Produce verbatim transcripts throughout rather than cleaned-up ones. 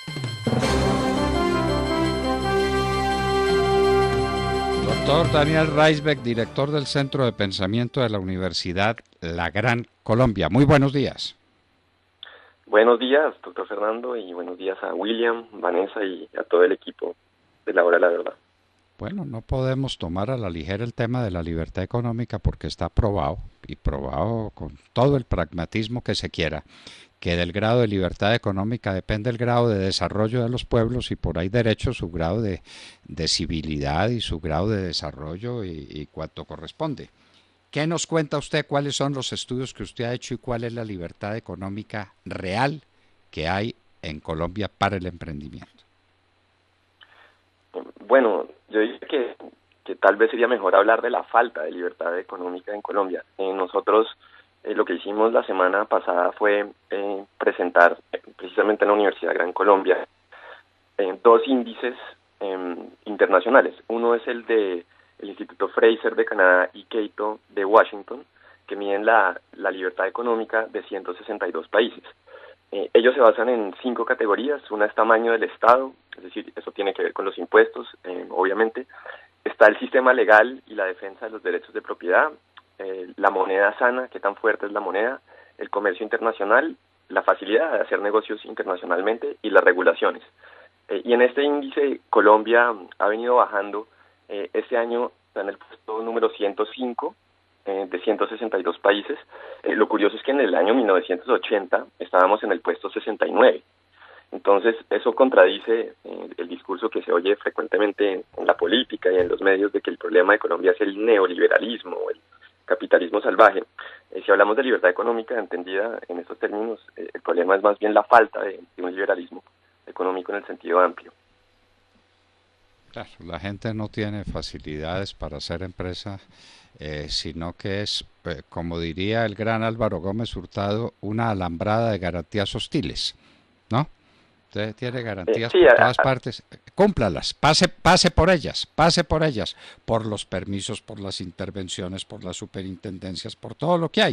Doctor Daniel Reisbeck, director del Centro de Pensamiento de la Universidad La Gran Colombia. Muy buenos días. Buenos días, doctor Fernando, y buenos días a William, Vanessa y a todo el equipo de La Hora de la Verdad. Bueno, no podemos tomar a la ligera el tema de la libertad económica porque está probado, y probado con todo el pragmatismo que se quiera, que del grado de libertad económica depende el grado de desarrollo de los pueblos y por ahí derecho su grado de, de civilidad y su grado de desarrollo y, y cuanto corresponde. ¿Qué nos cuenta usted? ¿Cuáles son los estudios que usted ha hecho y cuál es la libertad económica real que hay en Colombia para el emprendimiento? Bueno, yo diría que, que tal vez sería mejor hablar de la falta de libertad económica en Colombia. Eh, nosotros eh, lo que hicimos la semana pasada fue eh, presentar eh, precisamente en la Universidad Gran Colombia eh, dos índices eh, internacionales. Uno es el de el Instituto Fraser de Canadá y Cato de Washington, que miden la, la libertad económica de ciento sesenta y dos países. Eh, ellos se basan en cinco categorías. Una es tamaño del Estado, es decir, eso tiene que ver con los impuestos, eh, obviamente. Está el sistema legal y la defensa de los derechos de propiedad, eh, la moneda sana, qué tan fuerte es la moneda, el comercio internacional, la facilidad de hacer negocios internacionalmente y las regulaciones. Eh, y en este índice Colombia ha venido bajando. Eh, este año está en el puesto número ciento cinco eh, de ciento sesenta y dos países. Eh, lo curioso es que en el año mil novecientos ochenta estábamos en el puesto sesenta y nueve. Entonces, eso contradice eh, el discurso que se oye frecuentemente en, en la política y en los medios de que el problema de Colombia es el neoliberalismo o el capitalismo salvaje. Eh, si hablamos de libertad económica entendida en estos términos, eh, el problema es más bien la falta de, de un liberalismo económico en el sentido amplio. Claro, la gente no tiene facilidades para hacer empresa, eh, sino que es, eh, como diría el gran Álvaro Gómez Hurtado, una alambrada de garantías hostiles, ¿no? Usted tiene garantías eh, sí, por a, todas a, partes, cúmplalas, pase, pase por ellas, pase por ellas, por los permisos, por las intervenciones, por las superintendencias, por todo lo que hay.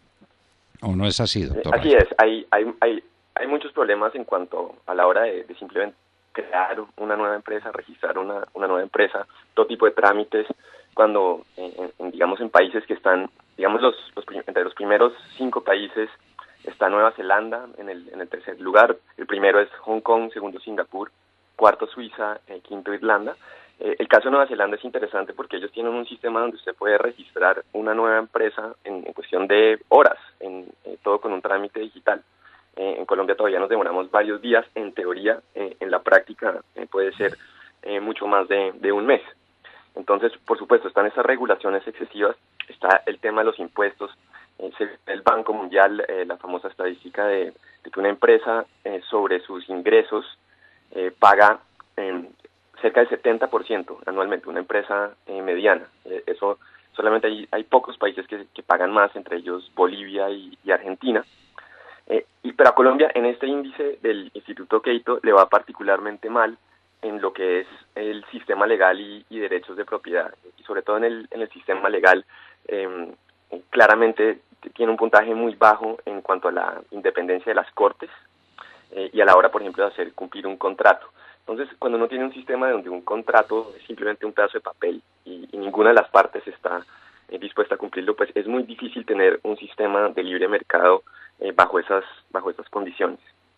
¿O no es así, doctor? Así es, hay, hay, hay, hay muchos problemas en cuanto a la hora de, de simplemente crear una nueva empresa, registrar una, una nueva empresa, todo tipo de trámites, cuando, en, en, digamos, en países que están, digamos, los, los entre los primeros cinco países está Nueva Zelanda en el, en el tercer lugar, el primero es Hong Kong, segundo Singapur, cuarto Suiza, eh, quinto Irlanda. Eh, el caso de Nueva Zelanda es interesante porque ellos tienen un sistema donde usted puede registrar una nueva empresa en, en cuestión de horas, en, eh, todo con un trámite digital. Eh, en Colombia todavía nos demoramos varios días, en teoría, eh, en la práctica eh, puede ser eh, mucho más de, de un mes. Entonces, por supuesto, están esas regulaciones excesivas, está el tema de los impuestos, eh, el Banco Mundial, eh, la famosa estadística de, de que una empresa eh, sobre sus ingresos eh, paga eh, cerca del setenta por ciento anualmente, una empresa eh, mediana. Eh, eso solamente hay, hay pocos países que, que pagan más, entre ellos Bolivia y, y Argentina. Eh, y pero a Colombia en este índice del Instituto Cato le va particularmente mal en lo que es el sistema legal y, y derechos de propiedad, y sobre todo en el, en el sistema legal eh, claramente tiene un puntaje muy bajo en cuanto a la independencia de las cortes eh, y a la hora, por ejemplo, de hacer cumplir un contrato. Entonces, cuando uno tiene un sistema donde un contrato es simplemente un pedazo de papel y, y ninguna de las partes está eh, dispuesta a cumplirlo, pues es muy difícil tener un sistema de libre mercado eh, bajo esas bajo esas condiciones.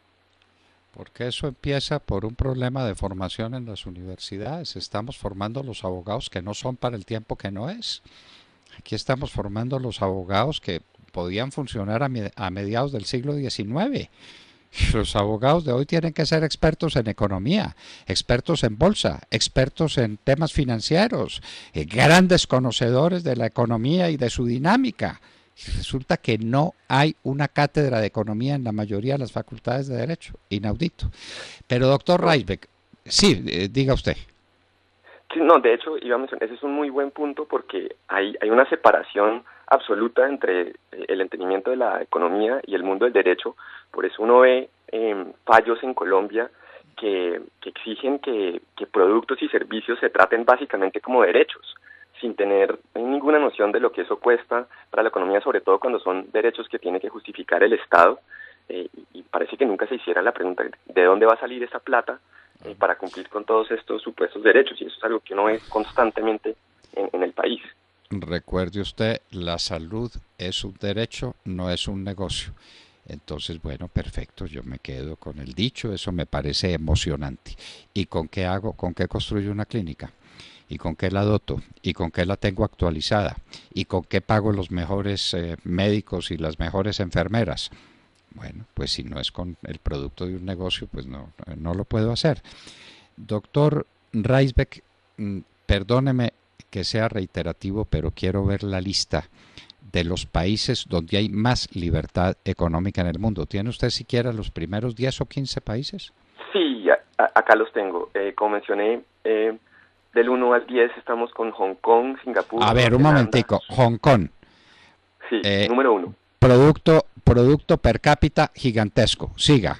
Porque eso empieza por un problema de formación en las universidades. Estamos formando los abogados que no son para el tiempo que no es. Aquí estamos formando los abogados que podían funcionar a, me a mediados del siglo diecinueve. Los abogados de hoy tienen que ser expertos en economía, expertos en bolsa, expertos en temas financieros, eh, grandes conocedores de la economía y de su dinámica. Y resulta que no hay una cátedra de economía en la mayoría de las facultades de Derecho. Inaudito. Pero, doctor Reisbeck, sí, eh, diga usted. Sí, no, de hecho, iba a mencionar, ese es un muy buen punto porque hay, hay una separación absoluta entre el entendimiento de la economía y el mundo del derecho. Por eso uno ve eh, fallos en Colombia que, que exigen que, que productos y servicios se traten básicamente como derechos, sin tener ninguna noción de lo que eso cuesta para la economía, sobre todo cuando son derechos que tiene que justificar el Estado. eh, y parece que nunca se hiciera la pregunta de dónde va a salir esa plata eh, para cumplir con todos estos supuestos derechos, y eso es algo que uno ve constantemente en, en el país. Recuerde usted, la salud es un derecho, no es un negocio. Entonces, bueno, perfecto, yo me quedo con el dicho, eso me parece emocionante. ¿Y con qué hago? ¿Con qué construyo una clínica? ¿Y con qué la doto? ¿Y con qué la tengo actualizada? ¿Y con qué pago los mejores eh, médicos y las mejores enfermeras? Bueno, pues si no es con el producto de un negocio, pues no, no lo puedo hacer. Doctor Reisbeck, perdóneme que sea reiterativo, pero quiero ver la lista de los países donde hay más libertad económica en el mundo. ¿Tiene usted siquiera los primeros diez o quince países? Sí, a, a, acá los tengo. Eh, como mencioné, eh, del uno al diez estamos con Hong Kong, Singapur. A ver, un momentico. Hong Kong. Sí, eh, número uno. Producto, producto per cápita gigantesco. Siga.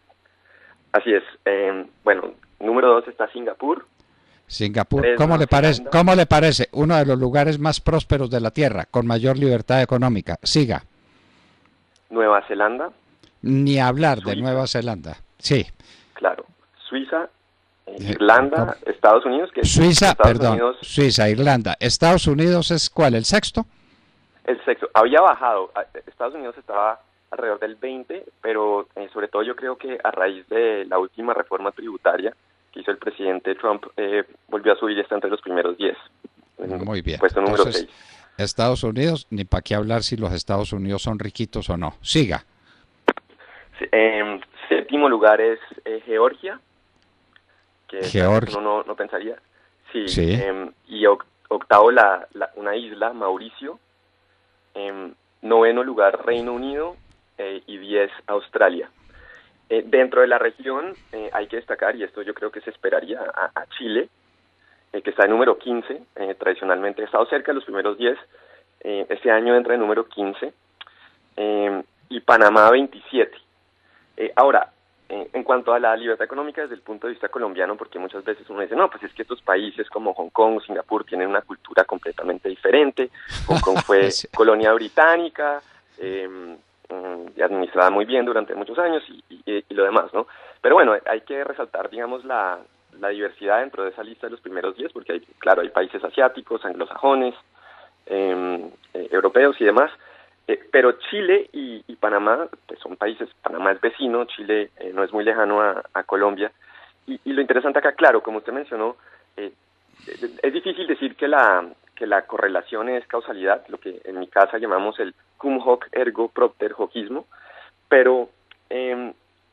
Así es. Eh, bueno, número dos está Singapur. Singapur, ¿cómo le parece? ¿Cómo le parece? Uno de los lugares más prósperos de la Tierra, con mayor libertad económica. Siga. Nueva Zelanda. Ni hablar Suiza. de Nueva Zelanda. Sí. Claro. Suiza, eh, Irlanda, ¿Cómo? Estados Unidos. Que Suiza, Estados perdón. Unidos, Suiza, Irlanda. Estados Unidos es ¿cuál? ¿El sexto? El sexto. Había bajado. Estados Unidos estaba alrededor del veinte, pero eh, sobre todo yo creo que a raíz de la última reforma tributaria que hizo el presidente Trump, eh, volvió a subir y está entre los primeros diez. Muy bien. Puesto número Entonces, seis. Estados Unidos, ni para qué hablar si los Estados Unidos son riquitos o no. Siga. Sí, eh, séptimo lugar es eh, Georgia, que Georgia. uno no, no pensaría. Sí. Sí. Eh, y octavo la, la, una isla, Mauricio. Eh, noveno lugar Reino Unido eh, y diez Australia. Eh, dentro de la región eh, hay que destacar, y esto yo creo que se esperaría, a, a Chile, eh, que está en número quince, eh, tradicionalmente ha estado cerca de los primeros diez, eh, este año entra en número quince, eh, y Panamá veintisiete. Eh, ahora, eh, en cuanto a la libertad económica desde el punto de vista colombiano, porque muchas veces uno dice, no, pues es que estos países como Hong Kong o Singapur tienen una cultura completamente diferente, Hong Kong fue colonia británica, eh, y administrada muy bien durante muchos años y, y, y lo demás, ¿no? Pero bueno, hay que resaltar, digamos, la, la diversidad dentro de esa lista de los primeros diez, porque hay, claro, hay países asiáticos, anglosajones, eh, eh, europeos y demás, eh, pero Chile y, y Panamá, pues son países, Panamá es vecino, Chile eh, no es muy lejano a, a Colombia, y, y lo interesante acá, claro, como usted mencionó, eh, es difícil decir que la que la correlación es causalidad, lo que en mi casa llamamos el cum hoc ergo propter hocismo, pero eh,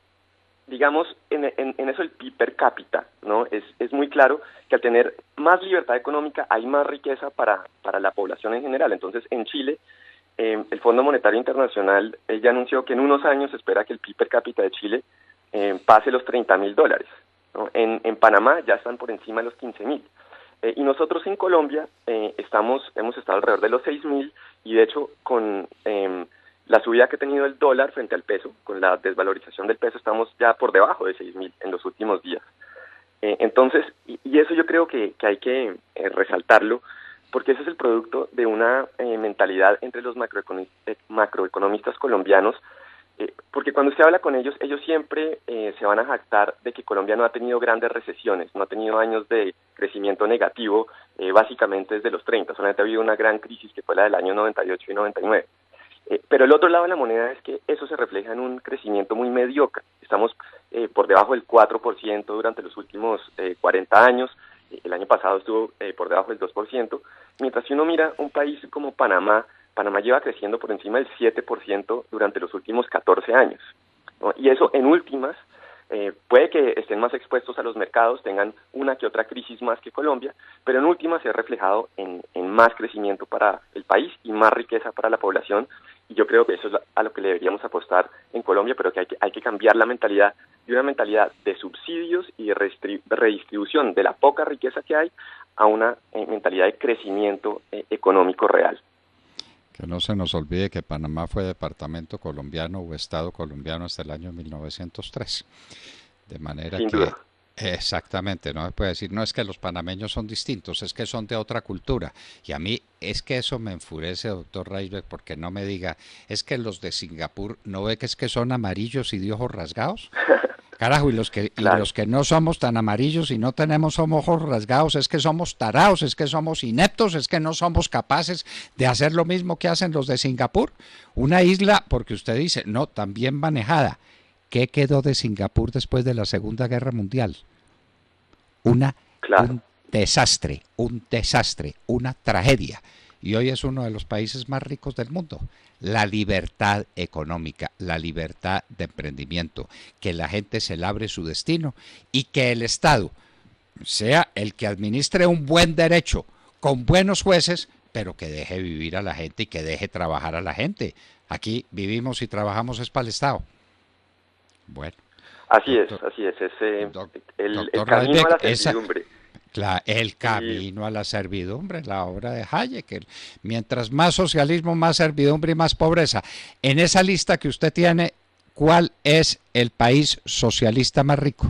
digamos, en, en, en eso el P I B per cápita, ¿no? Es, es muy claro que al tener más libertad económica hay más riqueza para, para la población en general. Entonces, en Chile, eh, el Fondo Monetario Internacional eh, ya anunció que en unos años se espera que el P I B per cápita de Chile eh, pase los treinta mil dólares, ¿no? En, en Panamá ya están por encima de los quince mil. Eh, y nosotros en Colombia eh, estamos hemos estado alrededor de los seis mil, y de hecho con eh, la subida que ha tenido el dólar frente al peso, con la desvalorización del peso, estamos ya por debajo de seis mil en los últimos días. Eh, entonces, y, y eso yo creo que, que hay que eh, resaltarlo, porque ese es el producto de una eh, mentalidad entre los macroeconom eh, macroeconomistas colombianos, eh, porque cuando usted habla con ellos, ellos siempre eh, se van a jactar de que Colombia no ha tenido grandes recesiones, no ha tenido años de crecimiento negativo, eh, básicamente desde los treinta, solamente ha habido una gran crisis que fue la del año noventa y ocho y noventa y nueve. Eh, pero el otro lado de la moneda es que eso se refleja en un crecimiento muy mediocre. Estamos eh, por debajo del cuatro por ciento durante los últimos eh, cuarenta años, el año pasado estuvo eh, por debajo del dos por ciento, mientras si uno mira un país como Panamá, Panamá lleva creciendo por encima del siete por ciento durante los últimos catorce años, ¿no? Y eso en últimas, eh, puede que estén más expuestos a los mercados, tengan una que otra crisis más que Colombia, pero en últimas se ha reflejado en, en más crecimiento para el país y más riqueza para la población, y yo creo que eso es a lo que le deberíamos apostar en Colombia, pero que hay que, hay que cambiar la mentalidad de una mentalidad de subsidios y de redistribución de la poca riqueza que hay a una eh, mentalidad de crecimiento eh, económico real. Que no se nos olvide que Panamá fue departamento colombiano o estado colombiano hasta el año mil novecientos tres. De manera Sin que duda. Exactamente, no se puede decir, no es que los panameños son distintos, es que son de otra cultura. Y a mí es que eso me enfurece, doctor Reisberg, porque no me diga, es que los de Singapur, ¿no ve que es que son amarillos y de ojos rasgados? Carajo, y los que y Claro. los que no somos tan amarillos y no tenemos somos ojos rasgados, es que somos taraos, es que somos ineptos, es que no somos capaces de hacer lo mismo que hacen los de Singapur. Una isla, porque usted dice, no, también manejada. ¿Qué quedó de Singapur después de la Segunda Guerra Mundial? Una, Claro. un desastre, un desastre, una tragedia. Y hoy es uno de los países más ricos del mundo. La libertad económica, la libertad de emprendimiento, que la gente se labre su destino y que el Estado sea el que administre un buen derecho con buenos jueces, pero que deje vivir a la gente y que deje trabajar a la gente. Aquí vivimos y trabajamos es para el Estado. Bueno, Así es, doctor, así es, es eh, doc, el, el doctor camino a Reisbeck, la esa, servidumbre. la, el Y camino a la servidumbre, la obra de Hayek. El, mientras más socialismo, más servidumbre y más pobreza. En esa lista que usted tiene, ¿cuál es el país socialista más rico?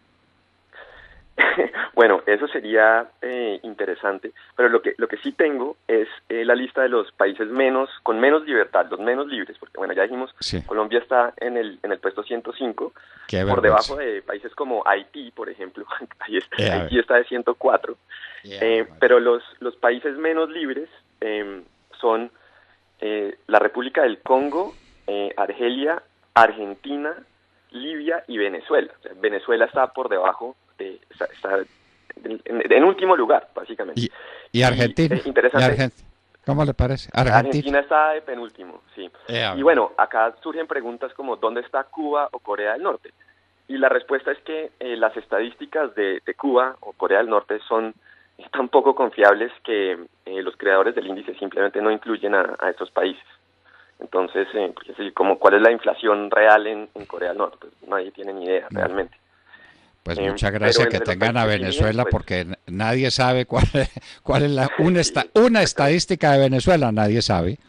bueno, eso sería eh, interesante, pero lo que lo que sí tengo es eh, la lista de los países menos con menos libertad, los menos libres, porque bueno, ya dijimos, Sí, Colombia está en el en el puesto ciento cinco, qué por debajo vergüenza. de países como Haití, por ejemplo. Ahí es- Eh, a ver, Haití está de ciento cuatro, eh, a ver, eh, María. pero los los países menos libres eh, son eh, la República del Congo, eh, Argelia, Argentina, Libia y Venezuela. O sea, Venezuela está por debajo de, está, está en, en, en, último lugar, básicamente. ¿Y, y Y Argentina? eh, ¿Y interesante, Argentina? ¿Cómo le parece? Argentina. Argentina está de penúltimo, sí. Eh, a Y ver. bueno, acá surgen preguntas como ¿dónde está Cuba o Corea del Norte? Y la respuesta es que eh, las estadísticas de, de Cuba o Corea del Norte son tan poco confiables que eh, los creadores del índice simplemente no incluyen a, a estos países. Entonces, eh, pues, sí, como, ¿cuál es la inflación real en, en Corea del Norte? Pues nadie tiene ni idea No. realmente. Pues Eh, muchas pero gracias que entre los tengan países a que sí miden, Venezuela pues porque nadie sabe cuál es, cuál es la una, esta, sí, una exactamente. estadística de Venezuela, nadie sabe.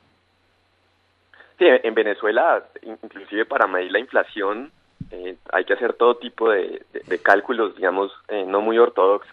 Sí, en Venezuela, inclusive para medir la inflación, eh, hay que hacer todo tipo de, de, de cálculos, digamos, eh, no muy ortodoxos.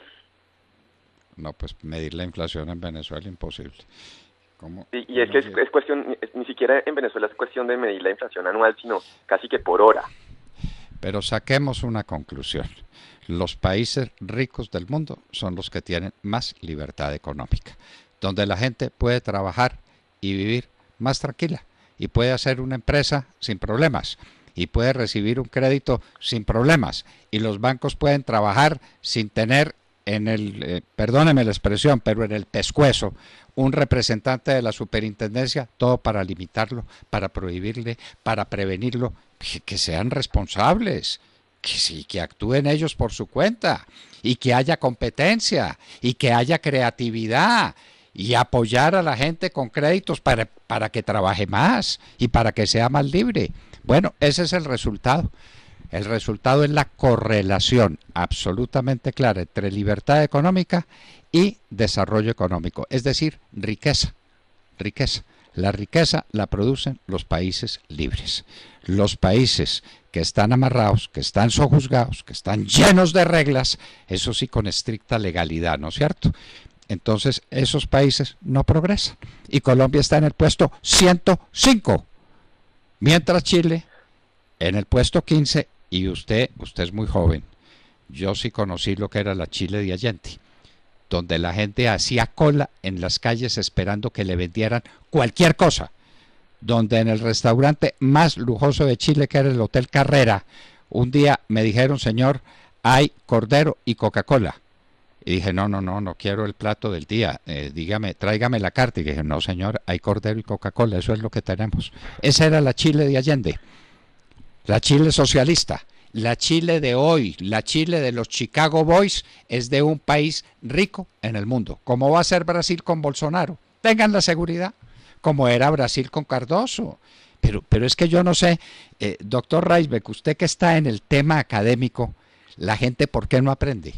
No, pues medir la inflación en Venezuela imposible. ¿Cómo, Y, y es cómo que es, llega? es cuestión, es, ni siquiera en Venezuela es cuestión de medir la inflación anual, sino casi que por hora. Pero saquemos una conclusión. Los países ricos del mundo son los que tienen más libertad económica, donde la gente puede trabajar y vivir más tranquila y puede hacer una empresa sin problemas y puede recibir un crédito sin problemas y los bancos pueden trabajar sin tener en el, eh, perdóneme la expresión, pero en el pescuezo un representante de la superintendencia, todo para limitarlo, para prohibirle, para prevenirlo, que, que sean responsables, que sí, que actúen ellos por su cuenta y que haya competencia y que haya creatividad y apoyar a la gente con créditos para, para que trabaje más y para que sea más libre. Bueno, ese es el resultado. El resultado es la correlación absolutamente clara entre libertad económica y desarrollo económico, es decir, riqueza, riqueza. La riqueza la producen los países libres. Los países que están amarrados, que están sojuzgados, que están llenos de reglas, eso sí con estricta legalidad, ¿no es cierto? Entonces esos países no progresan. Y Colombia está en el puesto ciento cinco, mientras Chile en el puesto quince y usted, usted es muy joven. Yo sí conocí lo que era la Chile de Allende, donde la gente hacía cola en las calles esperando que le vendieran cualquier cosa, donde en el restaurante más lujoso de Chile, que era el Hotel Carrera, un día me dijeron, señor, hay cordero y Coca-Cola. Y dije, no, no, no, no quiero el plato del día, eh, dígame, tráigame la carta. Y dije, no, señor, hay cordero y Coca-Cola, eso es lo que tenemos. Esa era la Chile de Allende, la Chile socialista. La Chile de hoy, la Chile de los Chicago Boys, es de un país rico en el mundo. ¿Cómo va a ser Brasil con Bolsonaro? Tengan la seguridad, como era Brasil con Cardoso. Pero, pero es que yo no sé, eh, doctor Reisbeck, usted que está en el tema académico, la gente, ¿por qué no aprende?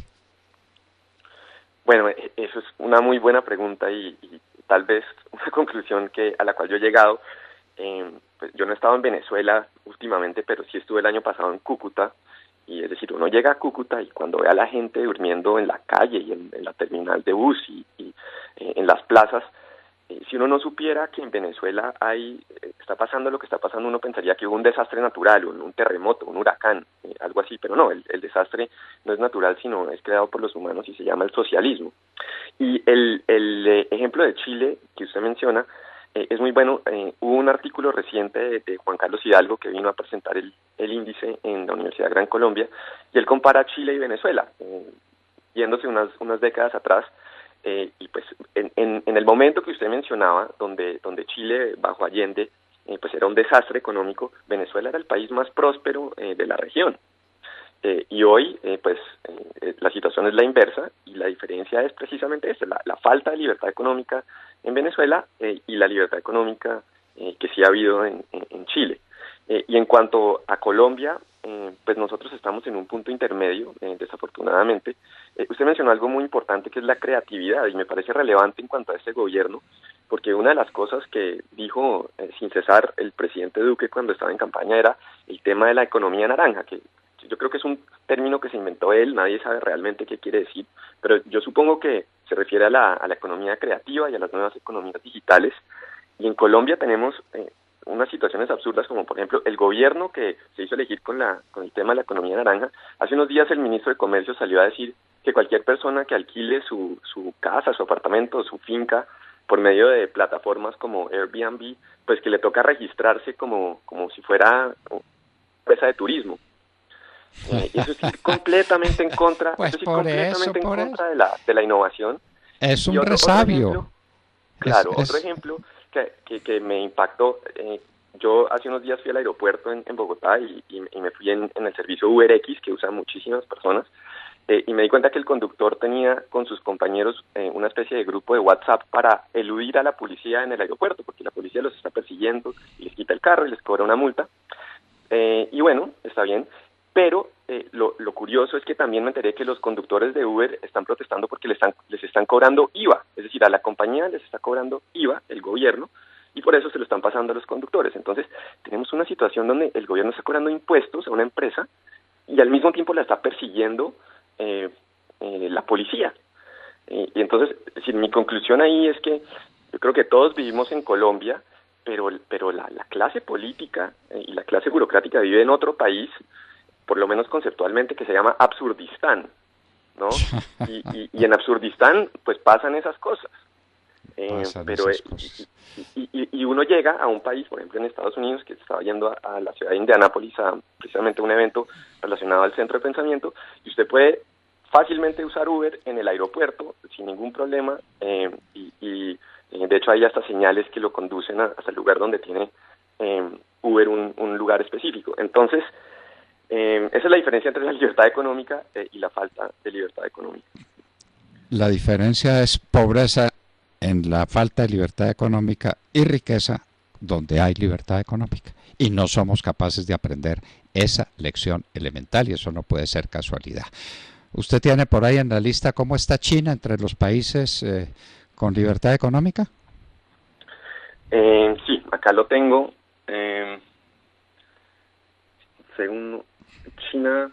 Bueno, eso es una muy buena pregunta y, y tal vez una conclusión que a la cual yo he llegado. Eh, pues yo no he estado en Venezuela últimamente, pero sí estuve el año pasado en Cúcuta y es decir, uno llega a Cúcuta y cuando ve a la gente durmiendo en la calle y en, en la terminal de bus y, y eh, en las plazas, eh, si uno no supiera que en Venezuela hay eh, está pasando lo que está pasando, uno pensaría que hubo un desastre natural, un, un terremoto, un huracán, eh, algo así, pero no, el, el desastre no es natural, sino es creado por los humanos y se llama el socialismo. Y el, el eh, ejemplo de Chile que usted menciona, Eh, es muy bueno. Eh, hubo un artículo reciente de, de Juan Carlos Hidalgo que vino a presentar el, el índice en la Universidad de Gran Colombia, y él compara Chile y Venezuela, eh, yéndose unas, unas décadas atrás, eh, y pues en, en, en el momento que usted mencionaba, donde, donde Chile bajo Allende eh, pues era un desastre económico, Venezuela era el país más próspero eh, de la región. Eh, y hoy, eh, pues, eh, la situación es la inversa, y la diferencia es precisamente esta, la, la falta de libertad económica en Venezuela eh, y la libertad económica eh, que sí ha habido en, en, en Chile. Eh, y en cuanto a Colombia, eh, pues nosotros estamos en un punto intermedio, eh, desafortunadamente. Eh, usted mencionó algo muy importante, que es la creatividad, y me parece relevante en cuanto a este gobierno, porque una de las cosas que dijo eh, sin cesar el presidente Duque cuando estaba en campaña era el tema de la economía naranja, que yo creo que es un término que se inventó él, nadie sabe realmente qué quiere decir, pero yo supongo que se refiere a la, a la economía creativa y a las nuevas economías digitales. Y en Colombia tenemos eh, unas situaciones absurdas, como por ejemplo el gobierno que se hizo elegir con, la, con el tema de la economía naranja. Hace unos días el ministro de Comercio salió a decir que cualquier persona que alquile su, su casa, su apartamento, su finca por medio de plataformas como Airbnb, pues que le toca registrarse como, como si fuera una empresa de turismo. Eh, y eso es ir completamente en contra, Pues eso es ir por completamente eso, en por contra eso. de la de la innovación. Es Y un otro, otro resabio. ejemplo, Es, claro, es... otro ejemplo que, que, que me impactó, eh, yo hace unos días fui al aeropuerto en, en Bogotá y, y, y me fui en, en el servicio UberX, que usan muchísimas personas, eh, y me di cuenta que el conductor tenía con sus compañeros eh, una especie de grupo de WhatsApp para eludir a la policía en el aeropuerto, porque la policía los está persiguiendo y les quita el carro y les cobra una multa. Eh, y bueno, está bien, pero eh, lo, lo curioso es que también me enteré que los conductores de Uber están protestando porque les están, les están cobrando I V A, es decir, a la compañía les está cobrando I V A, el gobierno, y por eso se lo están pasando a los conductores. Entonces, tenemos una situación donde el gobierno está cobrando impuestos a una empresa y al mismo tiempo la está persiguiendo eh, eh, la policía. Eh, y entonces, es decir, mi conclusión ahí es que yo creo que todos vivimos en Colombia, pero, pero la, la clase política eh, y la clase burocrática vive en otro país, por lo menos conceptualmente, que se llama Absurdistán, ¿no? Y, y, y en Absurdistán, pues pasan esas cosas. Eh, pasan pero esas eh, cosas. Y, y, y uno llega a un país, por ejemplo en Estados Unidos, que estaba yendo a, a la ciudad de Indianápolis a precisamente un evento relacionado al centro de pensamiento, y usted puede fácilmente usar Uber en el aeropuerto sin ningún problema, eh, y, y de hecho hay hasta señales que lo conducen a, hasta el lugar donde tiene eh, Uber un, un lugar específico. Entonces, eh, esa es la diferencia entre la libertad económica eh, y la falta de libertad económica. La diferencia es pobreza en la falta de libertad económica y riqueza donde hay libertad económica. Y no somos capaces de aprender esa lección elemental, y eso no puede ser casualidad. ¿Usted tiene por ahí en la lista cómo está China entre los países eh, con libertad económica? Eh, sí, acá lo tengo. Eh, según China...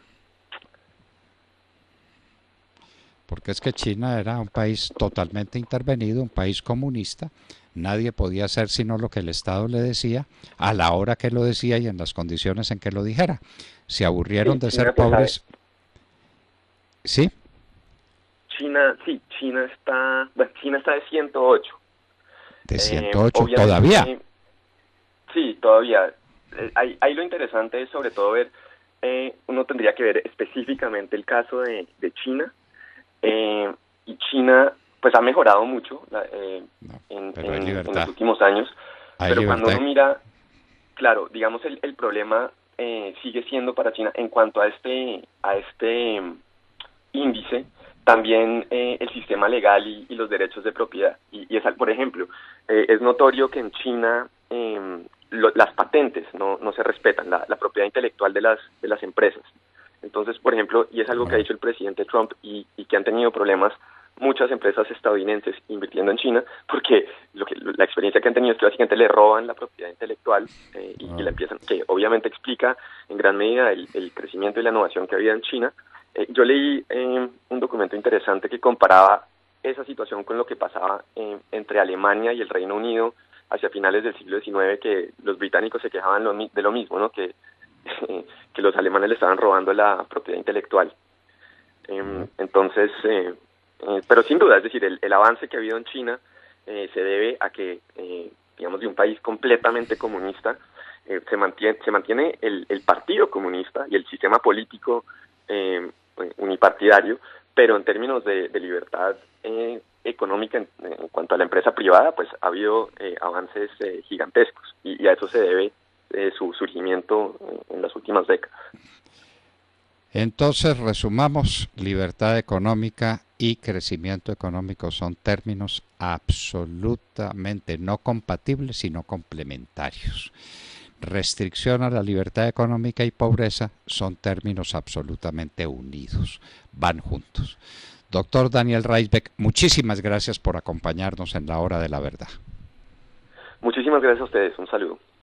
Porque es que China era un país totalmente intervenido, un país comunista. Nadie podía hacer sino lo que el Estado le decía, a la hora que lo decía y en las condiciones en que lo dijera. Se aburrieron sí, de China ser pobres. ¿Sí? China, sí, China está, bueno, China está de ciento ocho. De ciento ocho eh, todavía. Sí, todavía. Eh, ahí, ahí lo interesante es sobre todo ver, eh, uno tendría que ver específicamente el caso de, de China, eh, y China pues ha mejorado mucho la, eh, no, en, pero en, hay en libertad. los últimos años, Hay pero libertad. cuando uno mira, claro, digamos el, el problema eh, sigue siendo para China en cuanto a este, a este um, índice, también eh, el sistema legal y, y los derechos de propiedad. Y, y es, por ejemplo, eh, es notorio que en China eh, lo, las patentes no, no se respetan, la, la propiedad intelectual de las, de las empresas. Entonces, por ejemplo, y es algo que ha dicho el presidente Trump y, y que han tenido problemas muchas empresas estadounidenses invirtiendo en China, porque lo que, la experiencia que han tenido es que básicamente le roban la propiedad intelectual eh, y, y la empiezan, que obviamente explica en gran medida el, el crecimiento y la innovación que había en China. Eh, yo leí eh, un documento interesante que comparaba esa situación con lo que pasaba eh, entre Alemania y el Reino Unido hacia finales del siglo diecinueve, que los británicos se quejaban lo, de lo mismo, ¿no? que, que los alemanes le estaban robando la propiedad intelectual. Eh, entonces, eh, eh, pero sin duda, es decir, el, el avance que ha habido en China eh, se debe a que, eh, digamos, de un país completamente comunista, eh, se mantiene, se mantiene el, el partido comunista y el sistema político eh, unipartidario, pero en términos de, de libertad eh, económica en, en cuanto a la empresa privada, pues ha habido eh, avances eh, gigantescos y, y a eso se debe eh, su surgimiento en las últimas décadas. Entonces, resumamos, libertad económica y crecimiento económico son términos absolutamente no compatibles, sino complementarios. Restricción a la libertad económica y pobreza son términos absolutamente unidos, van juntos. Doctor Daniel Reisbeck, muchísimas gracias por acompañarnos en la Hora de la Verdad. Muchísimas gracias a ustedes, un saludo.